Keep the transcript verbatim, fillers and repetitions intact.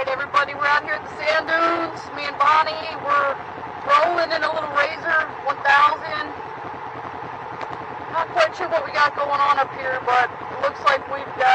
Alright everybody, we're out here at the sand dunes. Me and Bonnie, we're rolling in a little Razor one thousand. Not quite sure what we got going on up here, but it looks like we've got